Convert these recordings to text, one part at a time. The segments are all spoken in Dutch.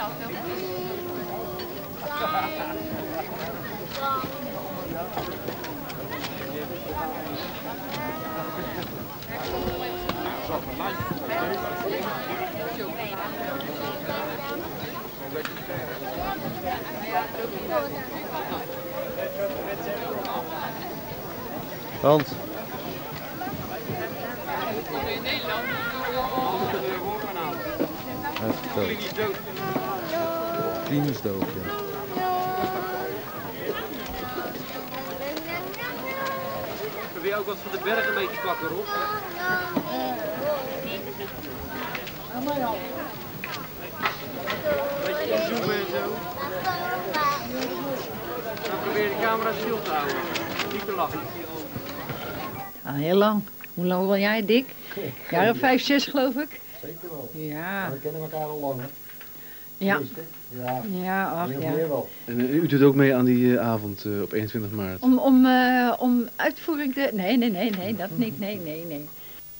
Hans. Hij heeft het dood. Klinisch dood, ja. Wil je ook wat van de berg een beetje pakken, Rob? Beetje inzoomen en zo. Dan probeer de camera stil te houden. Niet te lachen. Al heel lang. Hoe lang wil jij, Dick? Jaren 5, 6 geloof ik. Zeker wel. Ja. We kennen elkaar al lang, hè? Ja. Ja. Ja, ach ja. En u doet ook mee aan die avond op 21 maart? Om uitvoering te... Nee, dat niet. Nee.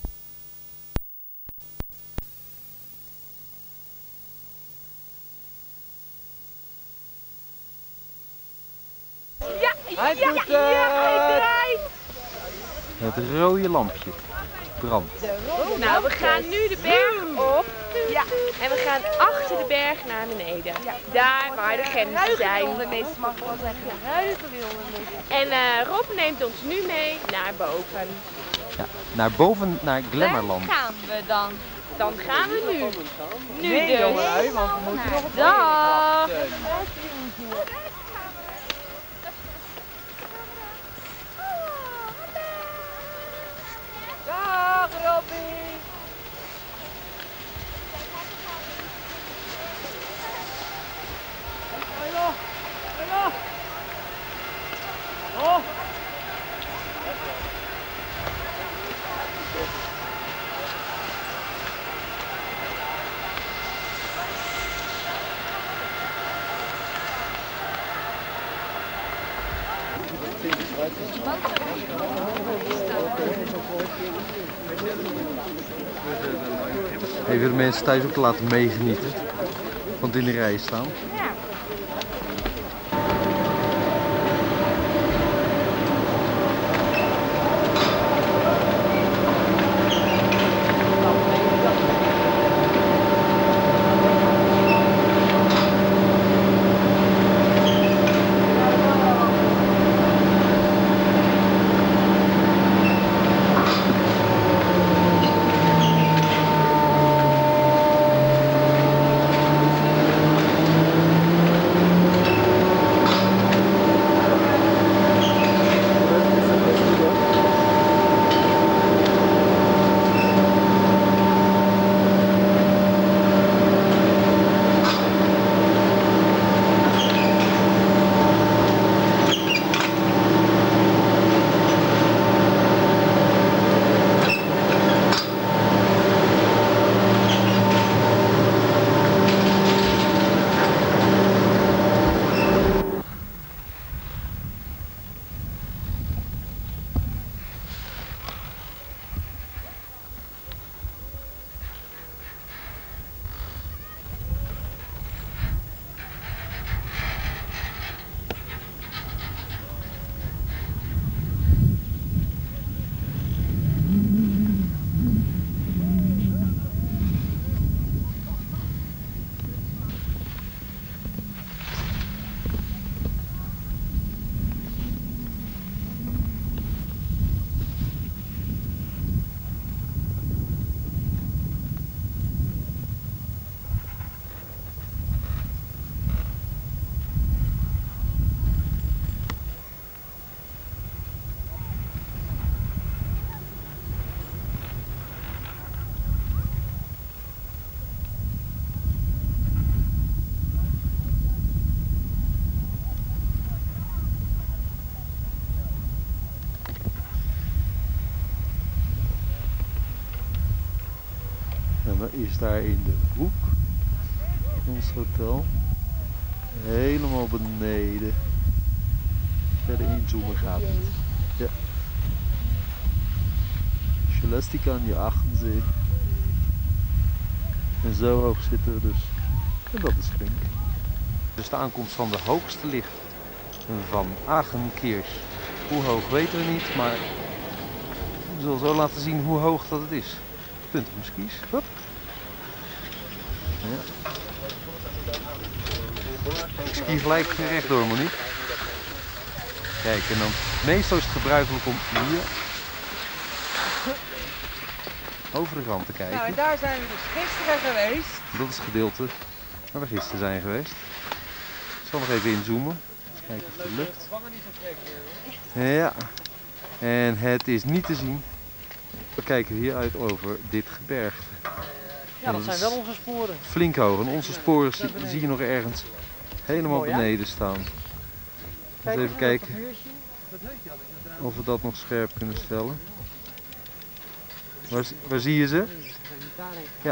Hij draait! Het rode lampje brandt. Nou, we gaan nu de berg op. Ja. En we gaan achter de berg naar beneden. Ja. Daar waar de grenzen zijn. Mag wel zeggen. En Rob neemt ons nu mee naar boven. Ja, naar boven, naar Glemmerland. Waar gaan we dan? Dan gaan we nu. Nu Nee, dus. jongen, want we moeten nog een Dag! Dag, Robbie! Oh! Even de mensen thuis ook laten meegenieten van het in de rij staan. En dan is daar in de hoek ons hotel. Helemaal beneden. Verder inzoomen gaat niet. Ja. Scholastica aan je Achensee. En zo hoog zitten we dus En dat is flink. Dus de aankomst van de hoogste licht van Agenkirch. Hoe hoog weten we niet, maar we zullen zo laten zien hoe hoog dat het is. Punt op mijn skis. Hop. Ja. Ski gelijk rechtdoor, Monique. Kijk, en dan meestal is het gebruikelijk om hier over de rand te kijken. Nou, en daar zijn we dus gisteren geweest. Dat is het gedeelte waar we gisteren zijn geweest. Ik zal nog even inzoomen. Eens kijken of het lukt. Ja, en het is niet te zien. We kijken hieruit over dit gebergte. Ja, dat zijn wel onze sporen. Flink hoog. En onze sporen zie je nog ergens helemaal beneden staan. Dus even kijken of we dat nog scherp kunnen stellen. Waar zie je ze? Ja.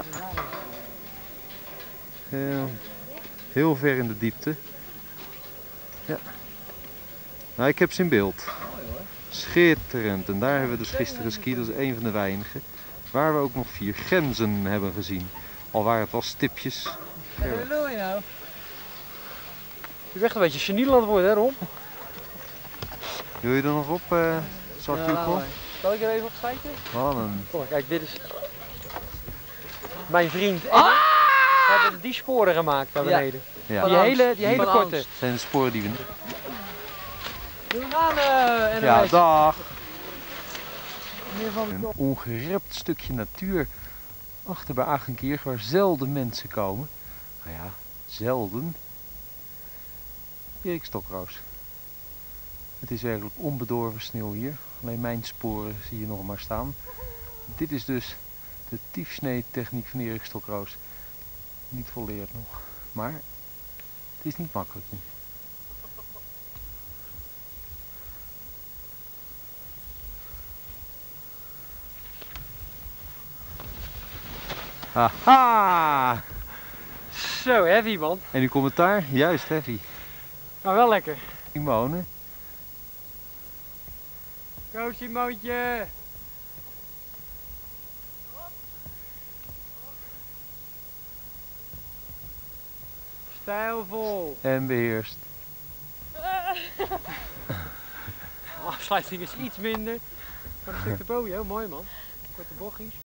Heel ver in de diepte. Ja. Nou, ik heb ze in beeld. Schitterend. En daar hebben we dus gisteren geskiet. Dat is een van de weinigen. Waar we ook nog 4 gemzen hebben gezien. Al waren het wel stipjes. Wat wil je nou? Je bent echt een beetje seniel aan het worden, hè Ron? Wil je er nog op, zakdoek? Zal ik er even op schijten? Wat een... Kom, kijk, dit is mijn vriend. En we hebben die sporen gemaakt daar beneden. Ja. Die hele korte. Dat zijn de sporen die we... We gaan en Ja, dag! Een ongerept stukje natuur achter bij Agenkirch waar zelden mensen komen. Nou ja, zelden. Erik Stokroos. Het is werkelijk onbedorven sneeuw hier. Alleen mijn sporen zie je nog maar staan. Dit is dus de tiefsnee-techniek van Erik Stokroos. Niet volleerd nog. Maar het is niet makkelijk nu. Haha! Zo heavy man. En uw commentaar? Juist heavy. Maar wel lekker. Simone. Go Simoontje! Stijlvol. En beheerst. Afsluiting is iets minder. Maar een stuk te boven, heel mooi man. Korte bochtjes.